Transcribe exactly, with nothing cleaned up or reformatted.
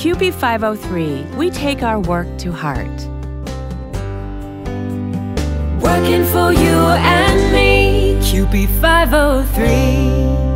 Q P five oh three, we take our work to heart. Working for you and me, Q P five oh three.